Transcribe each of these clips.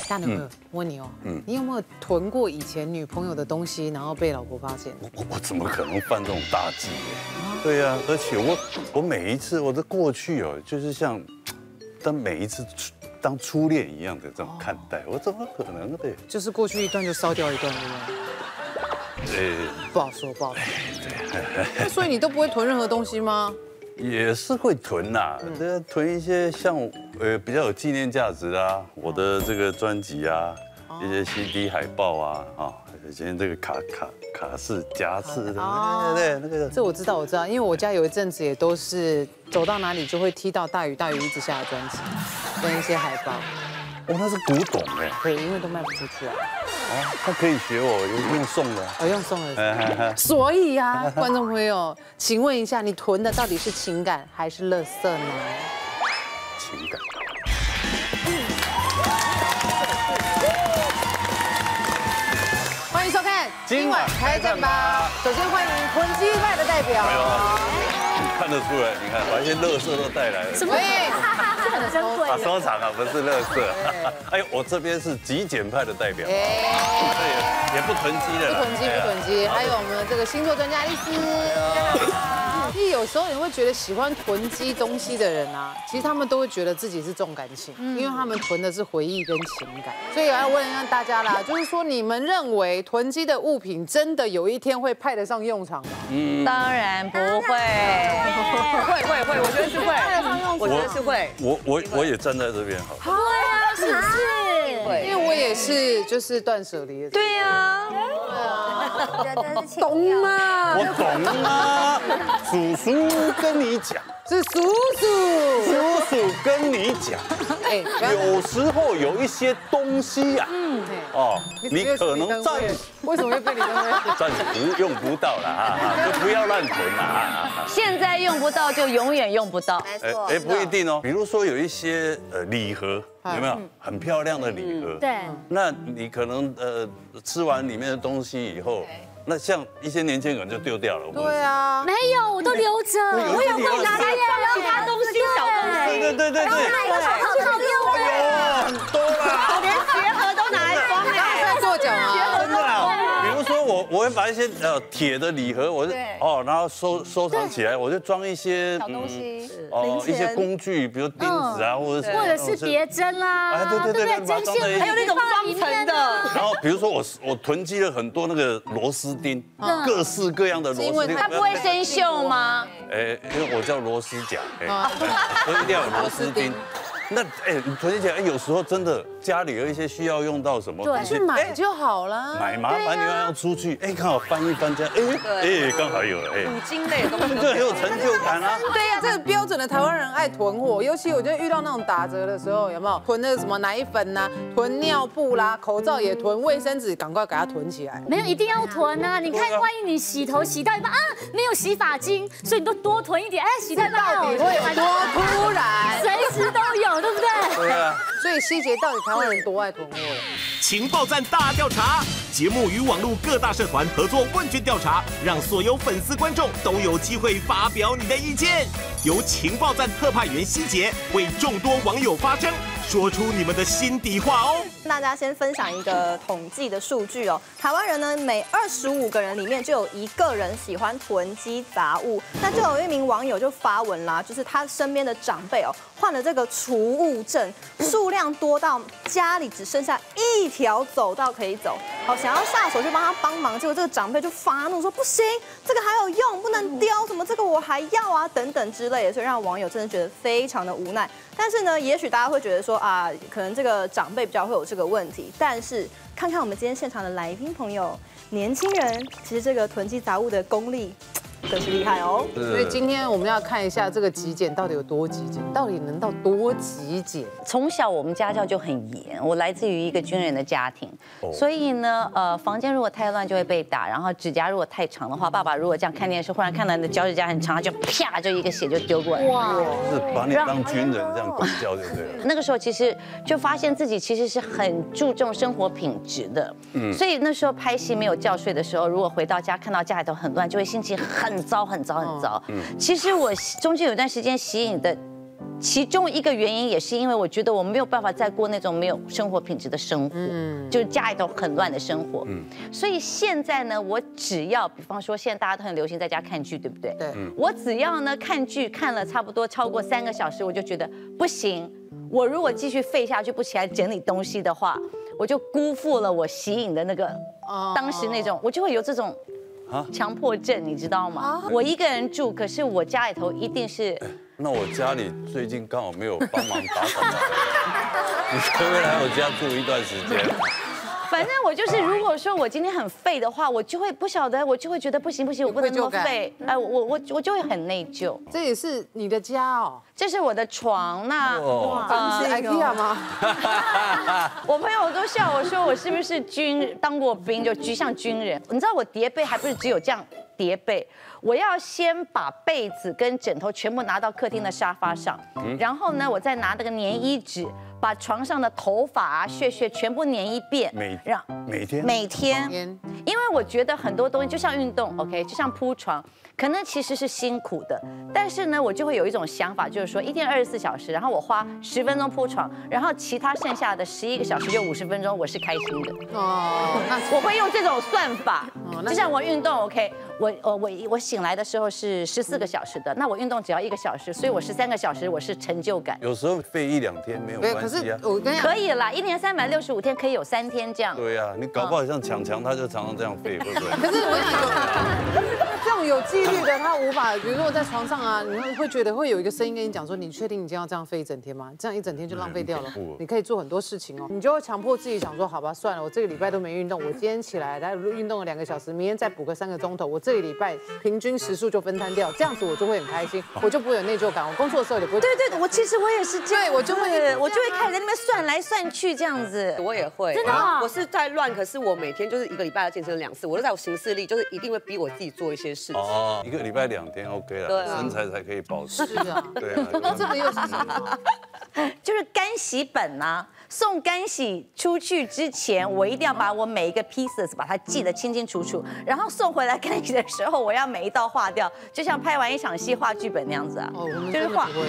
大牛哥，我问你哦，你有没有囤过以前女朋友的东西，然后被老婆发现？ 我怎么可能犯这种大忌？对呀，而且我每一次我的过去哦，就是像当每一次当初恋一样的这种看待，我怎么可能的？ 就是过去一段就烧掉一段，对不对？不好说，不好说。那所以你都不会囤任何东西吗？ 也是会囤呐，囤一些像比较有纪念价值啊，我的这个专辑啊，一些 CD 海报啊，以前这个卡式夹式的，对那个。 这我知道，因为我家有一阵子也都是走到哪里就会踢到大鱼一直下的专辑，跟一些海报。 哦，那是古董哎。 对，因为都卖不出去啊。 哦，他可以学我用送的。 用送的。所以呀，观众朋友，请问一下，你囤的到底是情感还是垃圾呢？ 情感。 欢迎收看今晚开战吧。首先欢迎囤积派的代表。 看得出来，你看把一些垃圾都带来了。 什么？这很珍贵。 收藏啊，不是垃圾。哎呦，我这边是极简派的代表。也不囤积的。不囤积。还有我们这个星座专家丽丝。其实有时候你会觉得喜欢囤积东西的人啊，其实他们都会觉得自己是重感情，因为他们囤的是回忆跟情感。所以我要问一下大家啦，就是说你们认为囤积的物品真的有一天会派得上用场吗？ 当然不会。会，我觉得是会。派得上用场，我觉得是会。 我也站在这边好。 对啊，是不是？ 因为我也是就是断舍离的。 对呀。 懂吗？ 我懂啊，叔叔跟你讲， 是叔叔跟你讲，有时候有一些东西呀，你可能为什么会被你暂时用不到了就不要乱囤了现在用不到就永远用不到， 不一定哦。比如说有一些礼盒，有没有很漂亮的礼盒？ 对， 那你可能吃完里面的东西以后。那像一些年轻人就丢掉了。 对啊， 没有，我都留着。我也会拿来放其他东西，小东西。 对。 然后买个好用哎，很多啦。 我连鞋盒都拿来装在做脚啊。 真的啦。比如说我会把一些铁的礼盒，然后收藏起来，我就装一些小东西， 一些工具，比如钉子啊，或者是别针啦， 对， 针线， 还有那种双层的。 然后比如说我囤积了很多那个螺丝钉，各式各样的螺丝钉。 它不会生锈吗？ 因为我叫螺丝甲，所以一定要有螺丝钉。那你囤积起来，有时候真的家里有一些需要用到什么东西， 去买就好了。 买麻烦你要出去，刚好翻一翻这样，刚好有了， 五金类的东西， 就很有成就感啊。 对呀，这个标准的台湾人爱囤货，尤其我觉得遇到那种打折的时候，有没有囤那个什么奶粉呐，囤尿布啦，口罩也囤，卫生纸赶快给它囤起来。 没有一定要囤啊，你看，万一你洗头洗到一半没有洗发精，所以你都多囤一点，洗到一半到底会有多突然？ 随时都有，对不对？ 对啊。 所以希杰到底台湾人多爱囤货了？ 情报站大调查，节目与网络各大社团合作问卷调查，让所有粉丝观众都有机会发表你的意见。由情报站特派员希杰为众多网友发声，说出你们的心底话哦。 大家先分享一个统计的数据哦，台湾人呢每25个人里面就有1个人喜欢囤积杂物。那就有一名网友就发文啦，就是他身边的长辈患了这个储物症，数量多到家里只剩下1条走道可以走。想要下手就帮他帮忙，结果这个长辈就发怒说不行，这个还有用，不能丢，什么这个我还要啊等等之类的，所以让网友真的觉得非常的无奈。但是呢，也许大家会觉得说可能这个长辈比较会有这个问题，但是看看我们今天现场的来宾朋友，年轻人其实这个囤积杂物的功力更是厉害哦。 所以今天我们要看一下这个极简到底有多极简，到底能到多极简。 从小我们家教就很严，我来自于一个军人的家庭，所以呢，房间如果太乱就会被打，然后指甲如果太长的话，爸爸如果这样看电视，忽然看到你的脚趾甲很长，他就啪就一个血就丢过来。哇！ 是把你当军人这样管教，对不对？ 那个时候其实就发现自己其实是很注重生活品质的，所以那时候拍戏没有觉睡的时候，如果回到家看到家里头很乱，就会心情很糟。其实我中间有一段时间吸引的其中一个原因也是因为我觉得我没有办法再过那种没有生活品质的生活，就是家里头很乱的生活。所以现在呢，我只要，比方说现在大家都很流行在家看剧，对不对？ 对。 我只要呢看剧看了差不多超过3个小时，我就觉得不行。我如果继续废下去不起来整理东西的话，我就辜负了我息影的那个当时那种，我就会有这种强迫症，你知道吗？我一个人住，可是我家里头一定是。 那我家里最近刚好没有帮忙打扫，你可不可以来我家住一段时间？ 反正我就是，如果说我今天很废的话，我就会不晓得，我就会觉得不行，我不能那么废，哎，我就会很内疚。 这也是你的家哦， 这是我的床，那是 IKEA 吗？ 我朋友都笑我说我是不是当过兵，就像军人。你知道我叠被还不是只有这样叠被，我要先把被子跟枕头全部拿到客厅的沙发上，然后呢，我再拿那个粘衣纸。把床上的头发啊、屑全部粘一遍，每天，因为我觉得很多东西就像运动 ，OK， 就像铺床，可能其实是辛苦的，但是呢，我就会有一种想法，就是说一天24小时，然后我花10分钟铺床，然后其他剩下的11个小时就50分钟，我是开心的。哦，我会用这种算法，就像我运动 ，OK， 我醒来的时候是14个小时的，那我运动只要1个小时，所以我13个小时我是成就感。 有时候废1-2天没有关系。 可是我跟你讲， 可以啦，1年365天可以有3天这样。 对啊，你搞不好像强他就常常这样废，会不会？ 可是我跟你说，这种有纪律的他无法，比如说在床上啊，你会觉得会有一个声音跟你讲说，你确定你今天要这样废一整天吗？这样一整天就浪费掉了。你可以做很多事情哦，你就会强迫自己想说，好吧，算了，我这个礼拜都没运动，我今天起来来运动了2个小时，明天再补个3个钟头，我这个礼拜平均时数就分摊掉，这样子我就会很开心，我就不会有内疚感，我工作的时候也不会。 对，我其实我也是这样，我就会开始在那边算来算去这样子。 我也会， 真的， 我是在乱，可是我每天就是1个礼拜要健身2次，我都在我行事历，就是一定会逼我自己做一些事情。 哦，1个礼拜2天 OK 了，身材才可以保持。 是啊， 对啊， 这个又是什么？ 就是干洗本啊。送干洗出去之前，我一定要把我每一个 pieces 把它记得清清楚楚，然后送回来干洗的时候，我要每一道画掉，就像拍完一场戏画剧本那样子啊。 哦，我们就是画。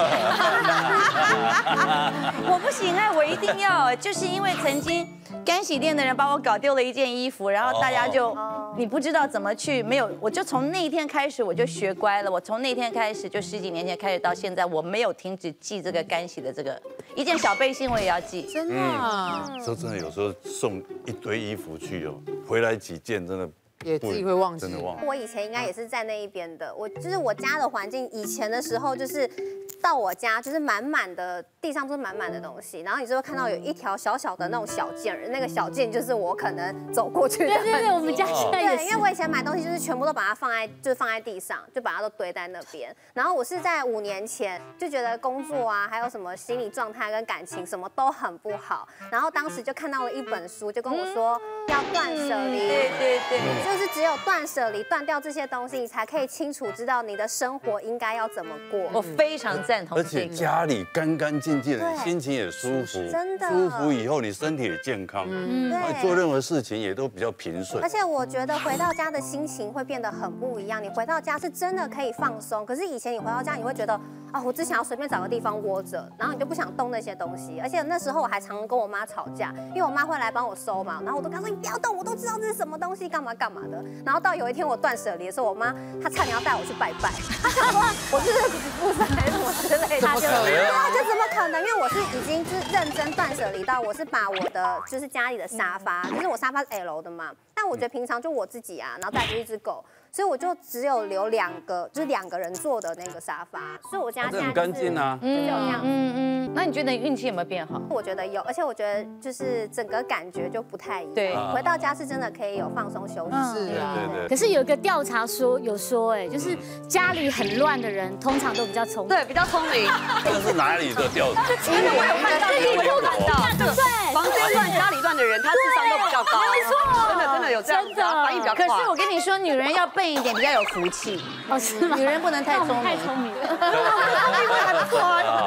我不行哎，我一定要，就是因为曾经干洗店的人把我搞丢了一件衣服，然后大家就你不知道怎么去，没有，我就从那一天开始我就学乖了，我从那天开始就10几年前开始到现在，我没有停止记这个干洗的这个一件小背心我也要记。 真的啊， 说真的，有时候送一堆衣服去哦，回来几件真的也自己会忘记， 真的忘。 我以前应该也是在那一边的，我家的环境，以前的时候就是到我家就是满满的地上都是满满的东西，然后你就会看到有一条小小的那种小件，那个小件就是我可能走过去的。 对，我们家现在也是。 因为我以前买东西就是全部都把它放在地上，就把它都堆在那边。然后我是在5年前就觉得工作啊，还有什么心理状态跟感情什么都很不好，然后当时就看到了一本书，就跟我说要断舍离。 对， 就是只有断舍离，断掉这些东西，你才可以清楚知道你的生活应该要怎么过。 我非常赞同。 而且家里干干净净的，心情也舒服， 真的舒服以后你身体也健康，做任何事情也都比较平顺。 而且我觉得回到家的心情会变得很不一样，你回到家是真的可以放松，可是以前你回到家你会觉得啊，我只想要随便找个地方窝着，然后你就不想动那些东西。而且那时候我还常跟我妈吵架，因为我妈会来帮我收嘛，然后我都跟她说你不要动，我都知道这是什么东西，干嘛干嘛的。然后到有一天我断舍离的时候，我妈她差点要带我去拜拜，她想说我是不是还是什么之类的，就怎么可能？因为我是已经就是认真断舍离到我是把我的就是家里的沙发，就是我沙发是 L 的嘛，但我觉得平常就我自己啊，然后带着一只狗。所以我就只有留2个，就是2个人坐的那个沙发，所以我家现在很干净啊， 就这样。 那你觉得你运气有没有变好？ 我觉得有，而且我觉得就是整个感觉就不太一样。 对， 回到家是真的可以有放松休息。 是啊， 对。 可是有一个调查说，哎，就是家里很乱的人，通常都比较聪明。 对，比较聪明。 这是哪里的调查？ 因为我有看到，我有看到，对，房间乱、家里乱的人，他智商都比较高。 没错， 真的有这样子，反应比较快。 可是我跟你说，女人要笨一点，比较有福气。 哦，是吗？ 女人不能太聪明。 太聪明了。 还不错。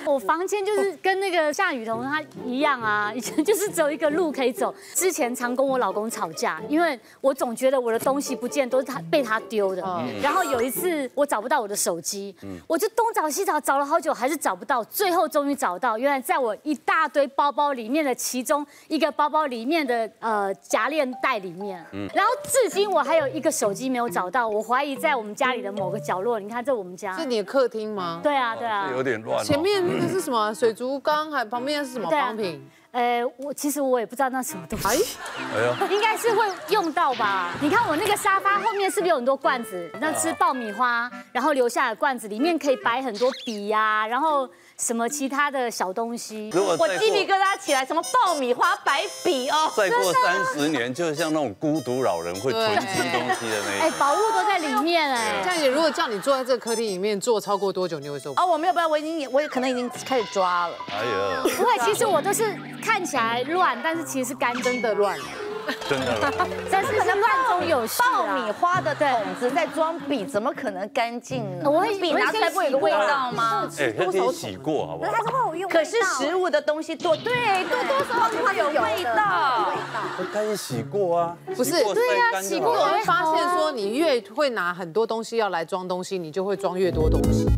我房间就是跟那个夏雨桐他一样啊，以前就是只有一个路可以走。之前常跟我老公吵架，因为我总觉得我的东西不见都是被他丢的。然后有一次我找不到我的手机，我就东找西找，找了好久还是找不到，最后终于找到，原来在我一大堆包包里面的其中一个包包里面的夹链袋里面。然后至今我还有一个手机没有找到，我怀疑在我们家里的某个角落。你看这我们家是你的客厅吗？ 对啊，对啊， 有点乱。 前面那个是什么？水族缸还旁边是什么方品？ 其实我也不知道那什么东西， 哎呦， 应该是会用到吧？你看我那个沙发后面是不是有很多罐子？那吃爆米花，然后留下的罐子里面可以摆很多笔呀，然后什么其他的小东西。 我鸡皮疙瘩起来，什么爆米花、白笔哦。 再过30年，就像那种孤独老人会囤积东西的那一种。 宝物都在里面哎。 这样姐，如果叫你坐在这个客厅里面坐超过多久，你会受不了？ 哦，我没有办法，我也可能已经开始抓了。 哎呀， 不会，其实我都是看起来乱，但是其实是干真的乱。 真的乱， 但是乱中有序。 爆米花的桶子在装笔，怎么可能干净呢？ 我会笔拿出来不会有个味道吗？ 哎，它可以洗过，好不好？ 它是会有用。 可是食物的东西多少就会有味道。 它可以洗过啊， 不是， 对呀， 洗过。我会发现说，你越会拿很多东西要来装东西，你就会装越多东西。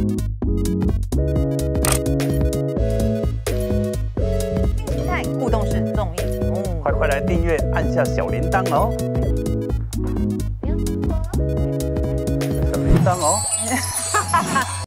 互动式综艺节目， 快来订阅，按下小铃铛哦！小铃铛哦！